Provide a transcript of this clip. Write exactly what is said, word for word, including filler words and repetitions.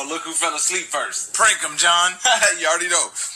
go. Look who fell asleep first. Prank him, John. You already know.